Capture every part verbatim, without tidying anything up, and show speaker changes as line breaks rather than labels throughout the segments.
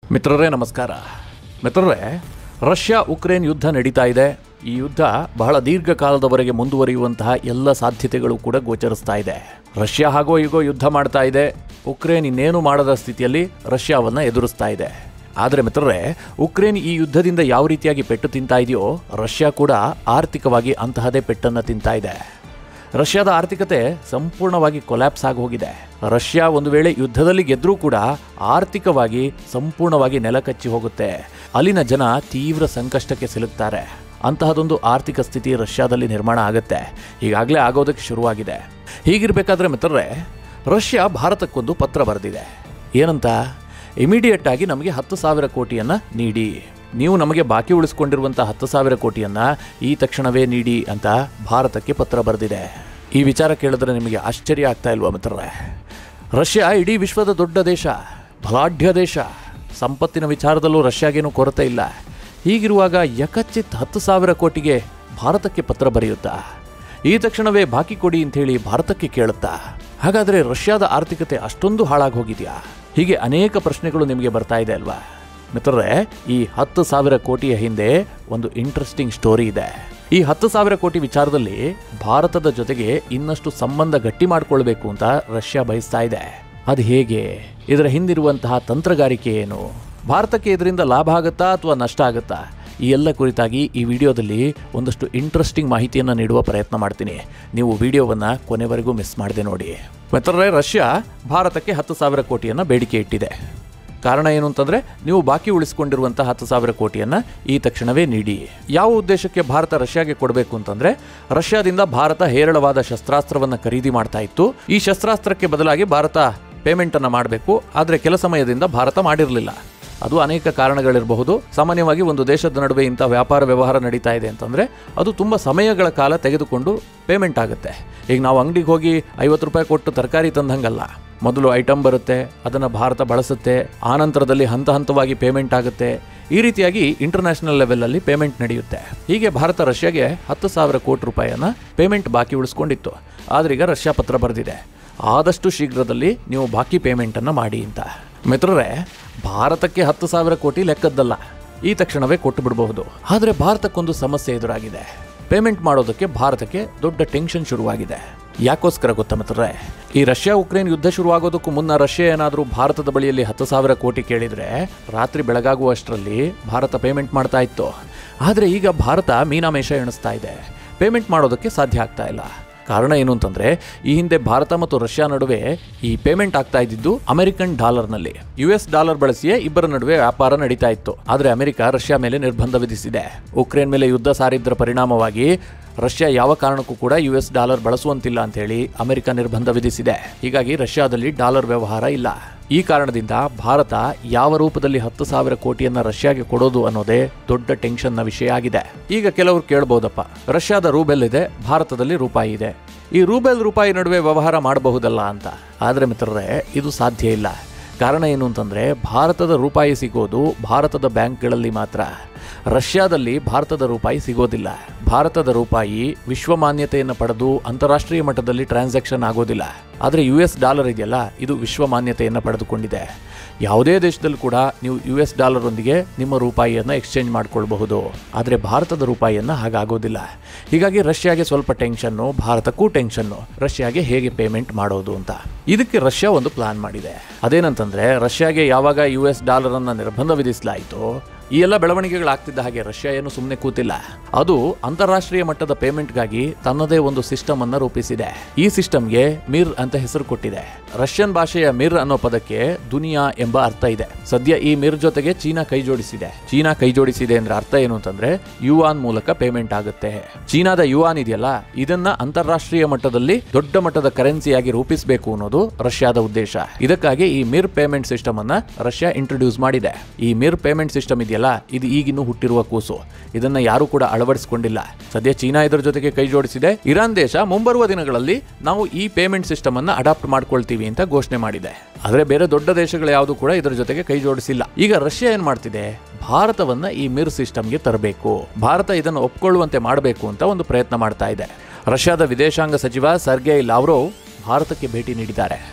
ಮಿತ್ರರೇ ನಮಸ್ಕಾರ. ಮಿತ್ರರೇ, ರಷ್ಯಾ ಉಕ್ರೇನ್ ಯುದ್ಧ ನಡೀತಾ ಇದೆ. ಈ ಯುದ್ಧ ಬಹಳ ದೀರ್ಘಕಾಲದವರೆಗೆ ಮುಂದುವರಿಯುವಂತಹ ಎಲ್ಲ ಸಾಧ್ಯತೆಗಳು ಕೂಡ ಗೋಚರಿಸ್ತಾ ಇದೆ. ರಷ್ಯಾ ಹಾಗೋ ಹೀಗೋ ಯುದ್ಧ ಮಾಡ್ತಾ ಇದೆ. ಉಕ್ರೇನ್ ಇನ್ನೇನು ಮಾಡದ ಸ್ಥಿತಿಯಲ್ಲಿ ರಷ್ಯಾವನ್ನು ಎದುರಿಸ್ತಾ ಇದೆ. ಆದರೆ ಮಿತ್ರರೇ, ಉಕ್ರೇನ್ ಈ ಯುದ್ಧದಿಂದ ಯಾವ ರೀತಿಯಾಗಿ ಪೆಟ್ಟು ತಿಂತಾ ಇದೆಯೋ ರಷ್ಯಾ ಕೂಡ ಆರ್ಥಿಕವಾಗಿ ಅಂತಹದೇ ಪೆಟ್ಟನ್ನು ತಿಂತಾ ಇದೆ. ರಷ್ಯಾದ ಆರ್ಥಿಕತೆ ಸಂಪೂರ್ಣವಾಗಿ ಕೊಲ್ಯಾಪ್ಸ್ ಆಗಿ ಹೋಗಿದೆ. ರಷ್ಯಾ ಒಂದು ವೇಳೆ ಯುದ್ಧದಲ್ಲಿ ಗೆದ್ದರೂ ಕೂಡ ಆರ್ಥಿಕವಾಗಿ ಸಂಪೂರ್ಣವಾಗಿ ನೆಲಕಚ್ಚಿ ಹೋಗುತ್ತೆ. ಅಲ್ಲಿನ ಜನ ತೀವ್ರ ಸಂಕಷ್ಟಕ್ಕೆ ಸಿಲುಕ್ತಾರೆ. ಅಂತಹದೊಂದು ಆರ್ಥಿಕ ಸ್ಥಿತಿ ರಷ್ಯಾದಲ್ಲಿ ನಿರ್ಮಾಣ ಆಗುತ್ತೆ. ಈಗಾಗಲೇ ಆಗೋದಕ್ಕೆ ಶುರುವಾಗಿದೆ. ಹೀಗಿರಬೇಕಾದ್ರೆ ಮಿತ್ರರೇ, ರಷ್ಯಾ ಭಾರತಕ್ಕೊಂದು ಪತ್ರ ಬರೆದಿದೆ. ಏನಂತ? ಇಮಿಡಿಯೇಟ್ ಆಗಿ ನಮಗೆ ಹತ್ತು ಸಾವಿರ ಕೋಟಿಯನ್ನು ನೀಡಿ, ನೀವು ನಮಗೆ ಬಾಕಿ ಉಳಿಸ್ಕೊಂಡಿರುವಂಥ ಹತ್ತು ಸಾವಿರ ಕೋಟಿಯನ್ನು ಈ ತಕ್ಷಣವೇ ನೀಡಿ ಅಂತ ಭಾರತಕ್ಕೆ ಪತ್ರ ಬರೆದಿದೆ. ಈ ವಿಚಾರ ಕೇಳಿದ್ರೆ ನಿಮಗೆ ಆಶ್ಚರ್ಯ ಆಗ್ತಾ ಇಲ್ವಾ ಮಿತ್ರರೇ? ರಷ್ಯಾ ಇಡೀ ವಿಶ್ವದ ದೊಡ್ಡ ದೇಶ, ಬಲಾಢ್ಯ ದೇಶ. ಸಂಪತ್ತಿನ ವಿಚಾರದಲ್ಲೂ ರಷ್ಯಾಗೇನೂ ಕೊರತೆ ಇಲ್ಲ. ಹೀಗಿರುವಾಗ ಯಕಚಿತ್ ಹತ್ತು ಸಾವಿರ ಕೋಟಿಗೆ ಭಾರತಕ್ಕೆ ಪತ್ರ ಬರೆಯುತ್ತಾ, ಈ ತಕ್ಷಣವೇ ಬಾಕಿ ಕೊಡಿ ಅಂಥೇಳಿ ಭಾರತಕ್ಕೆ ಕೇಳುತ್ತಾ? ಹಾಗಾದರೆ ರಷ್ಯಾದ ಆರ್ಥಿಕತೆ ಅಷ್ಟೊಂದು ಹಾಳಾಗಿ ಹೋಗಿದೆಯಾ? ಹೀಗೆ ಅನೇಕ ಪ್ರಶ್ನೆಗಳು ನಿಮಗೆ ಬರ್ತಾ ಇದೆ ಅಲ್ವಾ ಮಿತ್ರರೇ? ಈ ಹತ್ತು ಸಾವಿರ ಕೋಟಿಯ ಹಿಂದೆ ಒಂದು ಇಂಟ್ರೆಸ್ಟಿಂಗ್ ಸ್ಟೋರಿ ಇದೆ. ಈ ಹತ್ತು ಸಾವಿರ ಕೋಟಿ ವಿಚಾರದಲ್ಲಿ ಭಾರತದ ಜೊತೆಗೆ ಇನ್ನಷ್ಟು ಸಂಬಂಧ ಗಟ್ಟಿ ಮಾಡಿಕೊಳ್ಬೇಕು ಅಂತ ರಷ್ಯಾ ಬಯಸ್ತಾ ಇದೆ. ಅದು ಹೇಗೆ? ಇದರ ಹಿಂದಿರುವಂತಹ ತಂತ್ರಗಾರಿಕೆ ಏನು? ಭಾರತಕ್ಕೆ ಇದರಿಂದ ಲಾಭ ಆಗುತ್ತಾ ಅಥವಾ ನಷ್ಟ ಆಗುತ್ತಾ? ಈ ಎಲ್ಲ ಕುರಿತಾಗಿ ಈ ವಿಡಿಯೋದಲ್ಲಿ ಒಂದಷ್ಟು ಇಂಟ್ರೆಸ್ಟಿಂಗ್ ಮಾಹಿತಿಯನ್ನು ನೀಡುವ ಪ್ರಯತ್ನ ಮಾಡ್ತೀನಿ. ನೀವು ವಿಡಿಯೋವನ್ನು ಕೊನೆವರೆಗೂ ಮಿಸ್ ಮಾಡದೆ ನೋಡಿ. ಮಿತ್ರರೇ, ರಷ್ಯಾ ಭಾರತಕ್ಕೆ ಹತ್ತು ಸಾವಿರ ಕೋಟಿಯನ್ನು ಬೇಡಿಕೆ ಇಟ್ಟಿದೆ. ಕಾರಣ ಏನು ಅಂತಂದರೆ, ನೀವು ಬಾಕಿ ಉಳಿಸಿಕೊಂಡಿರುವಂಥ ಹತ್ತು ಸಾವಿರ ಕೋಟಿಯನ್ನು ಈ ತಕ್ಷಣವೇ ನೀಡಿ. ಯಾವ ಉದ್ದೇಶಕ್ಕೆ ಭಾರತ ರಷ್ಯಾಗೆ ಕೊಡಬೇಕು ಅಂತಂದರೆ, ರಷ್ಯಾದಿಂದ ಭಾರತ ಹೇರಳವಾದ ಶಸ್ತ್ರಾಸ್ತ್ರವನ್ನು ಖರೀದಿ ಮಾಡ್ತಾ ಇತ್ತು. ಈ ಶಸ್ತ್ರಾಸ್ತ್ರಕ್ಕೆ ಬದಲಾಗಿ ಭಾರತ ಪೇಮೆಂಟನ್ನು ಮಾಡಬೇಕು. ಆದರೆ ಕೆಲ ಸಮಯದಿಂದ ಭಾರತ ಮಾಡಿರಲಿಲ್ಲ. ಅದು ಅನೇಕ ಕಾರಣಗಳಿರಬಹುದು. ಸಾಮಾನ್ಯವಾಗಿ ಒಂದು ದೇಶದ ನಡುವೆ ಇಂಥ ವ್ಯಾಪಾರ ವ್ಯವಹಾರ ನಡೀತಾ ಇದೆ ಅಂತಂದರೆ ಅದು ತುಂಬ ಸಮಯಗಳ ಕಾಲ ತೆಗೆದುಕೊಂಡು ಪೇಮೆಂಟ್ ಆಗುತ್ತೆ. ಈಗ ನಾವು ಅಂಗಡಿಗೆ ಹೋಗಿ ಐವತ್ತು ರೂಪಾಯಿ ಕೊಟ್ಟು ತರಕಾರಿ ತಂದಂಗಲ್ಲ. ಮೊದಲು ಐಟಮ್ ಬರುತ್ತೆ, ಅದನ್ನು ಭಾರತ ಬಳಸುತ್ತೆ, ಆನಂತರದಲ್ಲಿ ಹಂತ ಹಂತವಾಗಿ ಪೇಮೆಂಟ್ ಆಗುತ್ತೆ. ಈ ರೀತಿಯಾಗಿ ಇಂಟರ್ನ್ಯಾಷನಲ್ ಲೆವೆಲಲ್ಲಿ ಪೇಮೆಂಟ್ ನಡೆಯುತ್ತೆ. ಹೀಗೆ ಭಾರತ ರಷ್ಯಾಗೆ ಹತ್ತು ಸಾವಿರ ಕೋಟಿ ರೂಪಾಯಿಯನ್ನು ಪೇಮೆಂಟ್ ಬಾಕಿ ಉಳಿಸ್ಕೊಂಡಿತ್ತು. ಆದರೆ ಈಗ ರಷ್ಯಾ ಪತ್ರ ಬರೆದಿದೆ, ಆದಷ್ಟು ಶೀಘ್ರದಲ್ಲಿ ನೀವು ಬಾಕಿ ಪೇಮೆಂಟನ್ನು ಮಾಡಿ ಅಂತ. ಮಿತ್ರರೇ, ಭಾರತಕ್ಕೆ ಹತ್ತು ಸಾವಿರ ಕೋಟಿ ಲೆಕ್ಕದ್ದಲ್ಲ, ಈ ತಕ್ಷಣವೇ ಕೊಟ್ಟು ಬಿಡಬಹುದು. ಆದರೆ ಭಾರತಕ್ಕೊಂದು ಸಮಸ್ಯೆ ಎದುರಾಗಿದೆ. ಪೇಮೆಂಟ್ ಮಾಡೋದಕ್ಕೆ ಭಾರತಕ್ಕೆ ದೊಡ್ಡ ಟೆನ್ಷನ್ ಶುರುವಾಗಿದೆ. ಯಾಕೋಸ್ಕರ ಗೊತ್ತಾ ಮಿತ್ರರೇ? ಈ ರಷ್ಯಾ ಉಕ್ರೇನ್ ಯುದ್ಧ ಶುರುವಾಗೋದಕ್ಕೂ ಮುನ್ನ ರಷ್ಯಾ ಏನಾದರೂ ಭಾರತದ ಬಳಿಯಲ್ಲಿ ಹತ್ತು ಸಾವಿರ ಕೋಟಿ ಕೇಳಿದರೆ ರಾತ್ರಿ ಬೆಳಗಾಗುವಷ್ಟರಲ್ಲಿ ಭಾರತ ಪೇಮೆಂಟ್ ಮಾಡ್ತಾ ಇತ್ತು. ಆದರೆ ಈಗ ಭಾರತ ಮೀನಾಮೇಷ ಎಣಿಸ್ತಾ ಇದೆ. ಪೇಮೆಂಟ್ ಮಾಡೋದಕ್ಕೆ ಸಾಧ್ಯ ಆಗ್ತಾ ಇಲ್ಲ. ಕಾರಣ ಏನು ಅಂತಂದರೆ, ಈ ಹಿಂದೆ ಭಾರತ ಮತ್ತು ರಷ್ಯಾ ನಡುವೆ ಈ ಪೇಮೆಂಟ್ ಆಗ್ತಾ ಇದ್ದಿದ್ದು ಅಮೆರಿಕನ್ ಡಾಲರ್ನಲ್ಲಿ. ಯು ಎಸ್ ಡಾಲರ್ ಬಳಸಿಯೇ ಇಬ್ಬರ ನಡುವೆ ವ್ಯಾಪಾರ ನಡೀತಾ ಇತ್ತು. ಆದರೆ ಅಮೆರಿಕ ರಷ್ಯಾ ಮೇಲೆ ನಿರ್ಬಂಧ ವಿಧಿಸಿದೆ. ಉಕ್ರೇನ್ ಮೇಲೆ ಯುದ್ಧ ಸಾರಿದ್ದರ ಪರಿಣಾಮವಾಗಿ ರಷ್ಯಾ ಯಾವ ಕಾರಣಕ್ಕೂ ಕೂಡ ಯು ಎಸ್ ಡಾಲರ್ ಬಳಸುವಂತಿಲ್ಲ ಅಂತ ಹೇಳಿ ಅಮೆರಿಕ ನಿರ್ಬಂಧ ವಿಧಿಸಿದೆ. ಹೀಗಾಗಿ ರಷ್ಯಾದಲ್ಲಿ ಡಾಲರ್ ವ್ಯವಹಾರ ಇಲ್ಲ. ಈ ಕಾರಣದಿಂದ ಭಾರತ ಯಾವ ರೂಪದಲ್ಲಿ ಹತ್ತು ಸಾವಿರ ಕೋಟಿಯನ್ನ ರಷ್ಯಾಗೆ ಕೊಡೋದು ಅನ್ನೋದೇ ದೊಡ್ಡ ಟೆನ್ಷನ್ನ ವಿಷಯ ಆಗಿದೆ. ಈಗ ಕೆಲವರು ಕೇಳಬಹುದಪ್ಪ, ರಷ್ಯಾದ ರೂಬೆಲ್ ಇದೆ, ಭಾರತದಲ್ಲಿ ರೂಪಾಯಿ ಇದೆ, ಈ ರೂಬೆಲ್ ರೂಪಾಯಿ ನಡುವೆ ವ್ಯವಹಾರ ಮಾಡಬಹುದಲ್ಲ ಅಂತ. ಆದರೆ ಮಿತ್ರರೇ, ಇದು ಸಾಧ್ಯ ಇಲ್ಲ. ಕಾರಣ ಏನು ಅಂತಂದರೆ, ಭಾರತದ ರೂಪಾಯಿ ಸಿಗೋದು ಭಾರತದ ಬ್ಯಾಂಕ್ಗಳಲ್ಲಿ ಮಾತ್ರ. ರಷ್ಯಾದಲ್ಲಿ ಭಾರತದ ರೂಪಾಯಿ ಸಿಗೋದಿಲ್ಲ. ಭಾರತದ ರೂಪಾಯಿ ವಿಶ್ವಮಾನ್ಯತೆಯನ್ನು ಪಡೆದು ಅಂತಾರಾಷ್ಟ್ರೀಯ ಮಟ್ಟದಲ್ಲಿ ಟ್ರಾನ್ಸಾಕ್ಷನ್ ಆಗೋದಿಲ್ಲ. ಆದರೆ ಯು ಎಸ್ ಡಾಲರ್ ಇದೆಯಲ್ಲ, ಇದು ವಿಶ್ವಮಾನ್ಯತೆಯನ್ನು ಪಡೆದುಕೊಂಡಿದೆ. ಯಾವುದೇ ದೇಶದಲ್ಲೂ ಕೂಡ ನೀವು ಯು ಎಸ್ ಡಾಲರೊಂದಿಗೆ ನಿಮ್ಮ ರೂಪಾಯಿಯನ್ನು ಎಕ್ಸ್ಚೇಂಜ್ ಮಾಡಿಕೊಳ್ಬಹುದು. ಆದರೆ ಭಾರತದ ರೂಪಾಯಿಯನ್ನು ಹಾಗಾಗೋದಿಲ್ಲ. ಹೀಗಾಗಿ ರಷ್ಯಾಗೆ ಸ್ವಲ್ಪ ಟೆನ್ಷನ್ನು, ಭಾರತಕ್ಕೂ ಟೆನ್ಷನ್ನು, ರಷ್ಯಾಗೆ ಹೇಗೆ ಪೇಮೆಂಟ್ ಮಾಡೋದು ಅಂತ. ಇದಕ್ಕೆ ರಷ್ಯಾ ಒಂದು ಪ್ಲಾನ್ ಮಾಡಿದೆ. ಅದೇನಂತಂದರೆ, ರಷ್ಯಾಗೆ ಯಾವಾಗ ಯು ಎಸ್ ಡಾಲರನ್ನು ನಿರ್ಬಂಧ ವಿಧಿಸಲಾಯಿತು, ಈ ಎಲ್ಲ ಬೆಳವಣಿಗೆಗಳಾಗ್ತಿದ್ದ ಹಾಗೆ ರಷ್ಯಾ ಏನು ಸುಮ್ಮನೆ ಕೂತಿಲ್ಲ. ಅದು ಅಂತಾರಾಷ್ಟ್ರೀಯ ಮಟ್ಟದ ಪೇಮೆಂಟ್ಗಾಗಿ ತನ್ನದೇ ಒಂದು ಸಿಸ್ಟಮ್ ಅನ್ನು ರೂಪಿಸಿದೆ. ಈ ಸಿಸ್ಟಮ್ಗೆ ಮಿರ್ ಅಂತ ಹೆಸರು ಕೊಟ್ಟಿದೆ. ರಷ್ಯನ್ ಭಾಷೆಯ ಮಿರ್ ಅನ್ನೋ ಪದಕ್ಕೆ ದುನಿಯಾ ಎಂಬ ಅರ್ಥ ಇದೆ. ಸದ್ಯ ಈ ಮಿರ್ ಜೊತೆಗೆ ಚೀನಾ ಕೈ ಜೋಡಿಸಿದೆ. ಚೀನಾ ಕೈ ಜೋಡಿಸಿದೆ ಅಂದ್ರೆ ಅರ್ಥ ಏನು ಅಂತಂದ್ರೆ, ಯುವಾನ್ ಮೂಲಕ ಪೇಮೆಂಟ್ ಆಗುತ್ತೆ. ಚೀನಾದ ಯುವಾನ್ ಇದೆಯಲ್ಲ, ಇದನ್ನ ಅಂತಾರಾಷ್ಟ್ರೀಯ ಮಟ್ಟದಲ್ಲಿ ದೊಡ್ಡ ಮಟ್ಟದ ಕರೆನ್ಸಿಯಾಗಿ ರೂಪಿಸಬೇಕು ಅನ್ನೋದು ರಷ್ಯಾದ ಉದ್ದೇಶ. ಇದಕ್ಕಾಗಿ ಈ ಮಿರ್ ಪೇಮೆಂಟ್ ಸಿಸ್ಟಮ್ ಅನ್ನ ರಷ್ಯಾ ಇಂಟ್ರೊಡ್ಯೂಸ್ ಮಾಡಿದೆ. ಈ ಮಿರ್ ಪೇಮೆಂಟ್ ಸಿಸ್ಟಮ್ ಇದೆಯಲ್ಲ, ಇದು ಈಗಿನ್ನೂ ಹುಟ್ಟಿರುವ ಕೂಸು. ಇದನ್ನ ಯಾರು ಕೂಡ ಅಳವಡಿಸಿಕೊಂಡಿಲ್ಲ. ಸದ್ಯ ಚೀನಾ ಇದರ ಜೊತೆಗೆ ಕೈ ಜೋಡಿಸಿದೆ. ಇರಾನ್ ದೇಶ ಮುಂಬರುವ ದಿನಗಳಲ್ಲಿ ನಾವು ಈ ಪೇಮೆಂಟ್ ಸಿಸ್ಟಮ್ ಅನ್ನ ಅಡಾಪ್ಟ್ ಮಾಡ್ಕೊಳ್ತೀವಿ ಅಂತ ಘೋಷಣೆ ಮಾಡಿದೆ. ಆದರೆ ಬೇರೆ ದೊಡ್ಡ ದೇಶಗಳು ಯಾವುದು ಕೂಡ ಇದರ ಜೊತೆಗೆ ಕೈ ಜೋಡಿಸಿಲ್ಲ. ಈಗ ರಷ್ಯಾ ಏನ್ ಮಾಡ್ತಿದೆ, ಭಾರತವನ್ನ ಈ ಮಿರ್ ಸಿಸ್ಟಮ್ಗೆ ತರಬೇಕು, ಭಾರತ ಇದನ್ನು ಒಪ್ಕೊಳ್ಳುವಂತೆ ಮಾಡಬೇಕು ಅಂತ ಒಂದು ಪ್ರಯತ್ನ ಮಾಡ್ತಾ ಇದೆ. ರಷ್ಯಾದ ವಿದೇಶಾಂಗ ಸಚಿವ ಸರ್ಗೇಯ್ ಲಾವ್ರೋವ್ ಭಾರತಕ್ಕೆ ಭೇಟಿ ನೀಡಿದ್ದಾರೆ.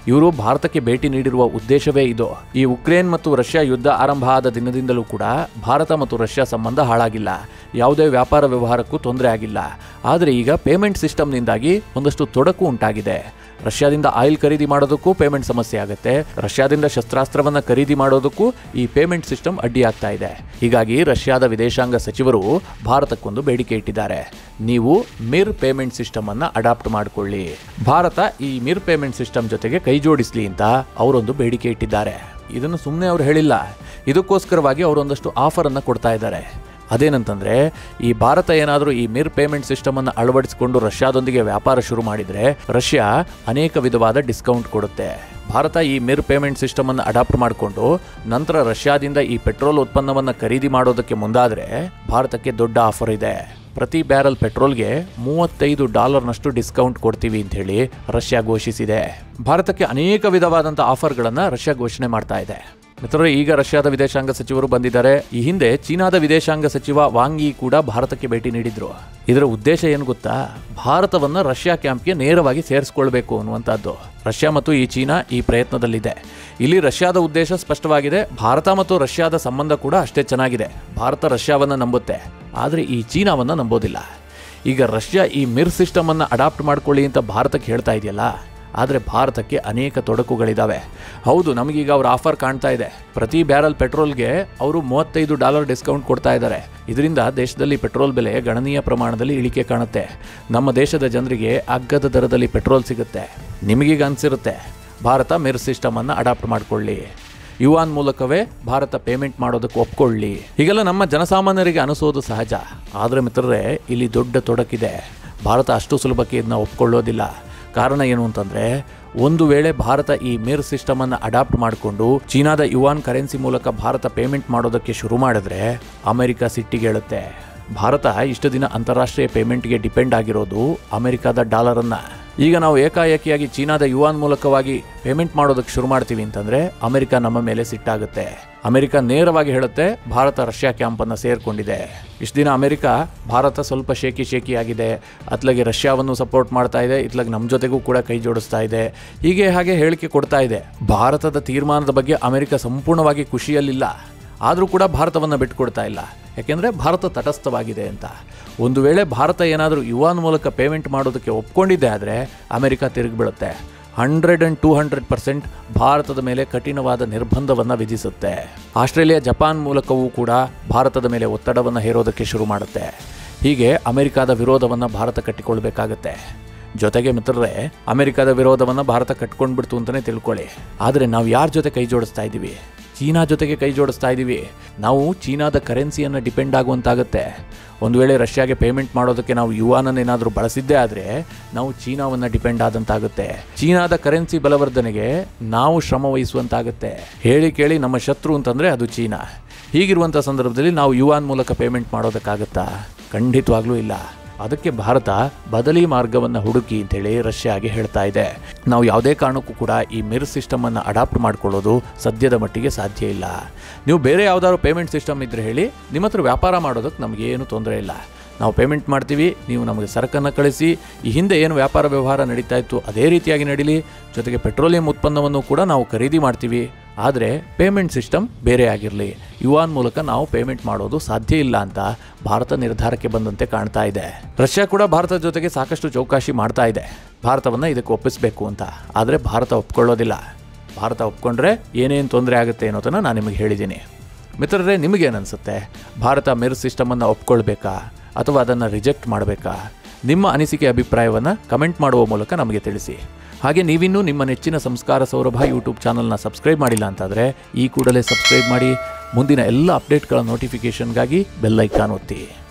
ಇವರು ಭಾರತಕ್ಕೆ ಭೇಟಿ ನೀಡಿರುವ ಉದ್ದೇಶವೇ ಇದು. ಈ ಉಕ್ರೇನ್ ಮತ್ತು ರಷ್ಯಾ ಯುದ್ಧ ಆರಂಭ ಆದ ದಿನದಿಂದಲೂ ಕೂಡ ಭಾರತ ಮತ್ತು ರಷ್ಯಾ ಸಂಬಂಧ ಹಾಳಾಗಿಲ್ಲ, ಯಾವುದೇ ವ್ಯಾಪಾರ ವ್ಯವಹಾರಕ್ಕೂ ತೊಂದರೆ ಆಗಿಲ್ಲ. ಆದರೆ ಈಗ ಪೇಮೆಂಟ್ ಸಿಸ್ಟಮ್ನಿಂದಾಗಿ ಒಂದಷ್ಟು ತೊಡಕು ಉಂಟಾಗಿದೆ. ರಷ್ಯಾದಿಂದ ಆಯಿಲ್ ಖರೀದಿ ಮಾಡೋದಕ್ಕೂ ಪೇಮೆಂಟ್ ಸಮಸ್ಯೆ ಆಗುತ್ತೆ, ರಷ್ಯಾದಿಂದ ಶಸ್ತ್ರಾಸ್ತ್ರವನ್ನ ಖರೀದಿ ಮಾಡೋದಕ್ಕೂ ಈ ಪೇಮೆಂಟ್ ಸಿಸ್ಟಮ್ ಅಡ್ಡಿಯಾಗ್ತಾ ಇದೆ. ಹೀಗಾಗಿ ರಷ್ಯಾದ ವಿದೇಶಾಂಗ ಸಚಿವರು ಭಾರತಕ್ಕೊಂದು ಬೇಡಿಕೆ ಇಟ್ಟಿದ್ದಾರೆ. ನೀವು ಮಿರ್ ಪೇಮೆಂಟ್ ಸಿಸ್ಟಮ್ ಅನ್ನ ಅಡಾಪ್ಟ್ ಮಾಡಿಕೊಳ್ಳಿ, ಭಾರತ ಈ ಮಿರ್ ಪೇಮೆಂಟ್ ಸಿಸ್ಟಮ್ ಜೊತೆಗೆ ಕೈ ಜೋಡಿಸ್ಲಿ ಅಂತ ಅವರೊಂದು ಬೇಡಿಕೆ ಇಟ್ಟಿದ್ದಾರೆ. ಇದನ್ನು ಸುಮ್ಮನೆ ಅವ್ರು ಹೇಳಿಲ್ಲ, ಇದಕ್ಕೋಸ್ಕರವಾಗಿ ಅವರೊಂದಷ್ಟು ಆಫರ್ ಅನ್ನ ಕೊಡ್ತಾ ಇದ್ದಾರೆ. ಅದೇನಂತಂದ್ರೆ, ಈ ಭಾರತ ಏನಾದರೂ ಈ ಮಿರ್ ಪೇಮೆಂಟ್ ಸಿಸ್ಟಮ್ ಅನ್ನು ಅಳವಡಿಸಿಕೊಂಡು ರಷ್ಯಾದೊಂದಿಗೆ ವ್ಯಾಪಾರ ಶುರು ಮಾಡಿದ್ರೆ ರಷ್ಯಾ ಅನೇಕ ವಿಧವಾದ ಡಿಸ್ಕೌಂಟ್ ಕೊಡುತ್ತೆ. ಭಾರತ ಈ ಮಿರ್ ಪೇಮೆಂಟ್ ಸಿಸ್ಟಮ್ ಅನ್ನು ಅಡಾಪ್ಟ್ ಮಾಡಿಕೊಂಡು ನಂತರ ರಷ್ಯಾದಿಂದ ಈ ಪೆಟ್ರೋಲ್ ಉತ್ಪನ್ನವನ್ನು ಖರೀದಿ ಮಾಡೋದಕ್ಕೆ ಮುಂದಾದ್ರೆ ಭಾರತಕ್ಕೆ ದೊಡ್ಡ ಆಫರ್ ಇದೆ. ಪ್ರತಿ ಬ್ಯಾರಲ್ ಪೆಟ್ರೋಲ್ಗೆ ಮೂವತ್ತೈದು ಡಾಲರ್ನಷ್ಟು ಡಿಸ್ಕೌಂಟ್ ಕೊಡ್ತೀವಿ ಅಂತ ಹೇಳಿ ರಷ್ಯಾ ಘೋಷಿಸಿದೆ. ಭಾರತಕ್ಕೆ ಅನೇಕ ವಿಧವಾದಂಥ ಆಫರ್ಗಳನ್ನು ರಷ್ಯಾ ಘೋಷಣೆ ಮಾಡ್ತಾ ಇದೆ. ಮಿತ್ರರೇ, ಈಗ ರಷ್ಯಾದ ವಿದೇಶಾಂಗ ಸಚಿವರು ಬಂದಿದ್ದಾರೆ. ಈ ಹಿಂದೆ ಚೀನಾದ ವಿದೇಶಾಂಗ ಸಚಿವ ವಾಂಗ್ ಯಿ ಕೂಡ ಭಾರತಕ್ಕೆ ಭೇಟಿ ನೀಡಿದ್ರು. ಇದರ ಉದ್ದೇಶ ಏನು ಗೊತ್ತಾ? ಭಾರತವನ್ನ ರಷ್ಯಾ ಕ್ಯಾಂಪ್ಗೆ ನೇರವಾಗಿ ಸೇರಿಸ್ಕೊಳ್ಬೇಕು ಅನ್ನುವಂಥದ್ದು. ರಷ್ಯಾ ಮತ್ತು ಈ ಚೀನಾ ಈ ಪ್ರಯತ್ನದಲ್ಲಿದೆ. ಇಲ್ಲಿ ರಷ್ಯಾದ ಉದ್ದೇಶ ಸ್ಪಷ್ಟವಾಗಿದೆ. ಭಾರತ ಮತ್ತು ರಷ್ಯಾದ ಸಂಬಂಧ ಕೂಡ ಅಷ್ಟೇ ಚೆನ್ನಾಗಿದೆ. ಭಾರತ ರಷ್ಯಾವನ್ನ ನಂಬುತ್ತೆ, ಆದರೆ ಈ ಚೀನಾವನ್ನ ನಂಬೋದಿಲ್ಲ. ಈಗ ರಷ್ಯಾ ಈ ಮಿರ್ ಸಿಸ್ಟಮ್ ಅನ್ನ ಅಡಾಪ್ಟ್ ಮಾಡ್ಕೊಳ್ಳಿ ಅಂತ ಭಾರತಕ್ಕೆ ಹೇಳ್ತಾ ಇದೆಯಲ್ಲ, ಆದರೆ ಭಾರತಕ್ಕೆ ಅನೇಕ ತೊಡಕುಗಳಿದ್ದಾವೆ. ಹೌದು, ನಮಗೀಗ ಅವ್ರ ಆಫರ್ ಕಾಣ್ತಾ ಇದೆ. ಪ್ರತಿ ಬ್ಯಾರಲ್ ಪೆಟ್ರೋಲ್ಗೆ ಅವರು ಮೂವತ್ತೈದು ಡಾಲರ್ ಡಿಸ್ಕೌಂಟ್ ಕೊಡ್ತಾ ಇದ್ದಾರೆ. ಇದರಿಂದ ದೇಶದಲ್ಲಿ ಪೆಟ್ರೋಲ್ ಬೆಲೆ ಗಣನೀಯ ಪ್ರಮಾಣದಲ್ಲಿ ಇಳಿಕೆ ಕಾಣುತ್ತೆ. ನಮ್ಮ ದೇಶದ ಜನರಿಗೆ ಅಗ್ಗದ ದರದಲ್ಲಿ ಪೆಟ್ರೋಲ್ ಸಿಗುತ್ತೆ. ನಿಮಗೀಗ ಅನಿಸಿರುತ್ತೆ ಭಾರತ ಮಿರ್ ಸಿಸ್ಟಮ್ ಅನ್ನು ಅಡಾಪ್ಟ್ ಮಾಡಿಕೊಳ್ಳಿ, ಯುವಾನ್ ಮೂಲಕವೇ ಭಾರತ ಪೇಮೆಂಟ್ ಮಾಡೋದಕ್ಕೆ ಒಪ್ಕೊಳ್ಳಿ. ಹೀಗೆಲ್ಲ ನಮ್ಮ ಜನಸಾಮಾನ್ಯರಿಗೆ ಅನಿಸೋದು ಸಹಜ. ಆದರೆ ಮಿತ್ರರೇ, ಇಲ್ಲಿ ದೊಡ್ಡ ತೊಡಕಿದೆ. ಭಾರತ ಅಷ್ಟು ಸುಲಭಕ್ಕೆ ಇದನ್ನ ಒಪ್ಕೊಳ್ಳೋದಿಲ್ಲ. ಕಾರಣ ಏನು ಅಂತಂದರೆ, ಒಂದು ವೇಳೆ ಭಾರತ ಈ ಮಿರ್ ಸಿಸ್ಟಮನ್ನು ಅಡಾಪ್ಟ್ ಮಾಡಿಕೊಂಡು ಚೀನಾದ ಯುವಾನ್ ಕರೆನ್ಸಿ ಮೂಲಕ ಭಾರತ ಪೇಮೆಂಟ್ ಮಾಡೋದಕ್ಕೆ ಶುರು ಮಾಡಿದ್ರೆ ಅಮೆರಿಕ ಸಿಟ್ಟಿಗೇಳುತ್ತೆ. ಭಾರತ ಇಷ್ಟು ದಿನ ಅಂತಾರಾಷ್ಟ್ರೀಯ ಪೇಮೆಂಟ್ಗೆ ಡಿಪೆಂಡ್ ಆಗಿರೋದು ಅಮೆರಿಕದ ಡಾಲರನ್ನು. ಈಗ ನಾವು ಏಕಾಏಕಿಯಾಗಿ ಚೀನಾದ ಯುವಾನ್ ಮೂಲಕವಾಗಿ ಪೇಮೆಂಟ್ ಮಾಡೋದಕ್ಕೆ ಶುರು ಮಾಡ್ತೀವಿ ಅಂತಂದರೆ ಅಮೆರಿಕ ನಮ್ಮ ಮೇಲೆ ಸಿಟ್ಟಾಗುತ್ತೆ. ಅಮೆರಿಕ ನೇರವಾಗಿ ಹೇಳುತ್ತೆ, ಭಾರತ ರಷ್ಯಾ ಕ್ಯಾಂಪನ್ನು ಸೇರಿಕೊಂಡಿದೆ. ಇಷ್ಟು ದಿನ ಅಮೆರಿಕ ಭಾರತ ಸ್ವಲ್ಪ ಶೇಕಿ ಶೇಕಿ ಆಗಿದೆ, ಅತ್ಲಾಗೆ ರಷ್ಯಾವನ್ನು ಸಪೋರ್ಟ್ ಮಾಡ್ತಾ ಇದೆ, ಇತ್ಲಾಗೆ ನಮ್ಮ ಜೊತೆಗೂ ಕೂಡ ಕೈ ಜೋಡಿಸ್ತಾ ಇದೆ, ಹೀಗೆ ಹಾಗೆ ಹೇಳಿಕೆ ಕೊಡ್ತಾ ಇದೆ. ಭಾರತದ ತೀರ್ಮಾನದ ಬಗ್ಗೆ ಅಮೆರಿಕ ಸಂಪೂರ್ಣವಾಗಿ ಖುಷಿಯಲ್ಲಿಲ್ಲ, ಆದರೂ ಕೂಡ ಭಾರತವನ್ನು ಬಿಟ್ಟುಕೊಡ್ತಾ ಇಲ್ಲ. ಯಾಕೆಂದರೆ ಭಾರತ ತಟಸ್ಥವಾಗಿದೆ ಅಂತ. ಒಂದು ವೇಳೆ ಭಾರತ ಏನಾದರೂ ಯುವಾನ್ ಮೂಲಕ ಪೇಮೆಂಟ್ ಮಾಡೋದಕ್ಕೆ ಒಪ್ಕೊಂಡಿದ್ದೆ ಆದರೆ ಅಮೆರಿಕ ತಿರುಗಿಬಿಡುತ್ತೆ. Hundred and two hundred percent ಭಾರತದ ಮೇಲೆ ಕಠಿಣವಾದ ನಿರ್ಬಂಧವನ್ನು ವಿಧಿಸುತ್ತೆ. ಆಸ್ಟ್ರೇಲಿಯಾ, ಜಪಾನ್ ಮೂಲಕವೂ ಕೂಡ ಭಾರತದ ಮೇಲೆ ಒತ್ತಡವನ್ನು ಹೇರೋದಕ್ಕೆ ಶುರು ಮಾಡುತ್ತೆ. ಹೀಗೆ ಅಮೆರಿಕದ ವಿರೋಧವನ್ನು ಭಾರತ ಕಟ್ಟಿಕೊಳ್ಬೇಕಾಗತ್ತೆ. ಜೊತೆಗೆ ಮಿತ್ರರೇ, ಅಮೆರಿಕದ ವಿರೋಧವನ್ನು ಭಾರತ ಕಟ್ಕೊಂಡ್ಬಿಡ್ತು ಅಂತಲೇ ತಿಳ್ಕೊಳ್ಳಿ. ಆದರೆ ನಾವು ಯಾರ ಜೊತೆ ಕೈ ಜೋಡಿಸ್ತಾ ಇದ್ದೀವಿ? ಚೀನಾ ಜೊತೆಗೆ ಕೈ ಜೋಡಿಸ್ತಾ ಇದ್ದೀವಿ. ನಾವು ಚೀನಾದ ಕರೆನ್ಸಿಯನ್ನು ಡಿಪೆಂಡ್ ಆಗುವಂತಾಗುತ್ತೆ. ಒಂದು ವೇಳೆ ರಷ್ಯಾಗೆ ಪೇಮೆಂಟ್ ಮಾಡೋದಕ್ಕೆ ನಾವು ಯುವಾನನ್ನೇನಾದರೂ ಬಳಸಿದ್ದೇ ಆದರೆ ನಾವು ಚೀನಾವನ್ನು ಡಿಪೆಂಡ್ ಆದಂತಾಗುತ್ತೆ. ಚೀನಾದ ಕರೆನ್ಸಿ ಬಲವರ್ಧನೆಗೆ ನಾವು ಶ್ರಮ ವಹಿಸುವಂತಾಗುತ್ತೆ. ಹೇಳಿ ಕೇಳಿ ನಮ್ಮ ಶತ್ರು ಅಂತಂದರೆ ಅದು ಚೀನಾ. ಹೀಗಿರುವಂಥ ಸಂದರ್ಭದಲ್ಲಿ ನಾವು ಯುವಾನ್ ಮೂಲಕ ಪೇಮೆಂಟ್ ಮಾಡೋದಕ್ಕಾಗತ್ತಾ? ಖಂಡಿತವಾಗ್ಲೂ ಇಲ್ಲ. ಅದಕ್ಕೆ ಭಾರತ ಬದಲಿ ಮಾರ್ಗವನ್ನು ಹುಡುಕಿ ಅಂತೇಳಿ ರಷ್ಯಾಗೆ ಹೇಳ್ತಾ ಇದೆ. ನಾವು ಯಾವುದೇ ಕಾರಣಕ್ಕೂ ಕೂಡ ಈ ಮಿರ್ ಸಿಸ್ಟಮನ್ನು ಅಡಾಪ್ಟ್ ಮಾಡ್ಕೊಳ್ಳೋದು ಸದ್ಯದ ಮಟ್ಟಿಗೆ ಸಾಧ್ಯ ಇಲ್ಲ. ನೀವು ಬೇರೆ ಯಾವುದಾದ್ರು ಪೇಮೆಂಟ್ ಸಿಸ್ಟಮ್ ಇದ್ದರೆ ಹೇಳಿ, ನಿಮ್ಮ ಹತ್ರ ವ್ಯಾಪಾರ ಮಾಡೋದಕ್ಕೆ ನಮಗೇನು ತೊಂದರೆ ಇಲ್ಲ. ನಾವು ಪೇಮೆಂಟ್ ಮಾಡ್ತೀವಿ, ನೀವು ನಮಗೆ ಸರಕನ್ನು ಕಳಿಸಿ. ಈ ಹಿಂದೆ ಏನು ವ್ಯಾಪಾರ ವ್ಯವಹಾರ ನಡೀತಾ ಇತ್ತು ಅದೇ ರೀತಿಯಾಗಿ ನಡೀಲಿ. ಜೊತೆಗೆ ಪೆಟ್ರೋಲಿಯಂ ಉತ್ಪನ್ನವನ್ನು ಕೂಡ ನಾವು ಖರೀದಿ ಮಾಡ್ತೀವಿ. ಆದರೆ ಪೇಮೆಂಟ್ ಸಿಸ್ಟಮ್ ಬೇರೆ ಆಗಿರಲಿ. ಯುವಾನ್ ಮೂಲಕ ನಾವು ಪೇಮೆಂಟ್ ಮಾಡೋದು ಸಾಧ್ಯ ಇಲ್ಲ ಅಂತ ಭಾರತ ನಿರ್ಧಾರಕ್ಕೆ ಬಂದಂತೆ ಕಾಣ್ತಾ ಇದೆ. ರಷ್ಯಾ ಕೂಡ ಭಾರತದ ಜೊತೆಗೆ ಸಾಕಷ್ಟು ಚೌಕಾಶಿ ಮಾಡ್ತಾ ಇದೆ, ಭಾರತವನ್ನು ಇದಕ್ಕೆ ಒಪ್ಪಿಸಬೇಕು ಅಂತ. ಆದರೆ ಭಾರತ ಒಪ್ಕೊಳ್ಳೋದಿಲ್ಲ. ಭಾರತ ಒಪ್ಕೊಂಡ್ರೆ ಏನೇನು ತೊಂದರೆ ಆಗುತ್ತೆ ಅನ್ನೋದನ್ನು ನಾನು ನಿಮಗೆ ಹೇಳಿದ್ದೀನಿ. ಮಿತ್ರರೇ, ನಿಮಗೇನನ್ಸುತ್ತೆ? ಭಾರತ ಮಿರ್ ಸಿಸ್ಟಮನ್ನು ಒಪ್ಕೊಳ್ಬೇಕಾ ಅಥವಾ ಅದನ್ನು ರಿಜೆಕ್ಟ್ ಮಾಡಬೇಕಾ? ನಿಮ್ಮ ಅನಿಸಿಕೆ ಅಭಿಪ್ರಾಯವನ್ನು ಕಮೆಂಟ್ ಮಾಡುವ ಮೂಲಕ ನಮಗೆ ತಿಳಿಸಿ. ಹಾಗೆ ನೀವಿನ್ನೂ ನಿಮ್ಮ ನೆಚ್ಚಿನ ಸಂಸ್ಕಾರ ಸೌರಭ ಯೂಟ್ಯೂಬ್ ಚಾನಲ್ನ ಸಬ್ಸ್ಕ್ರೈಬ್ ಮಾಡಿಲ್ಲ ಅಂತಾದರೆ ಈ ಕೂಡಲೇ ಸಬ್ಸ್ಕ್ರೈಬ್ ಮಾಡಿ. ಮುಂದಿನ ಎಲ್ಲ ಅಪ್ಡೇಟ್ಗಳ ನೋಟಿಫಿಕೇಷನ್ಗಾಗಿ ಬೆಲ್ ಐಕಾನ್ ಒತ್ತಿ.